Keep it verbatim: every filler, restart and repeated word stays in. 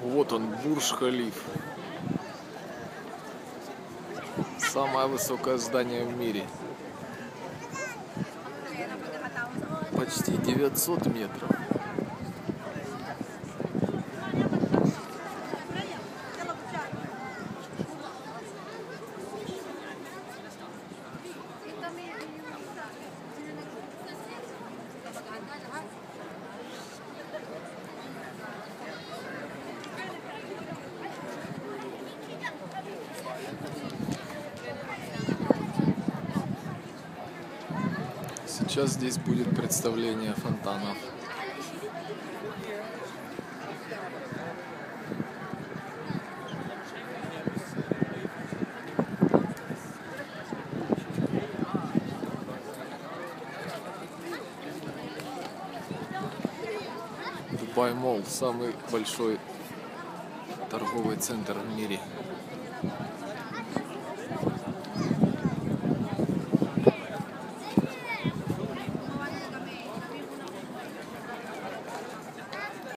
Вот он, Бурдж-Халиф. Самое высокое здание в мире. Почти девятьсот метров. Сейчас здесь будет представление фонтанов. Дубай Молл — самый большой торговый центр в мире.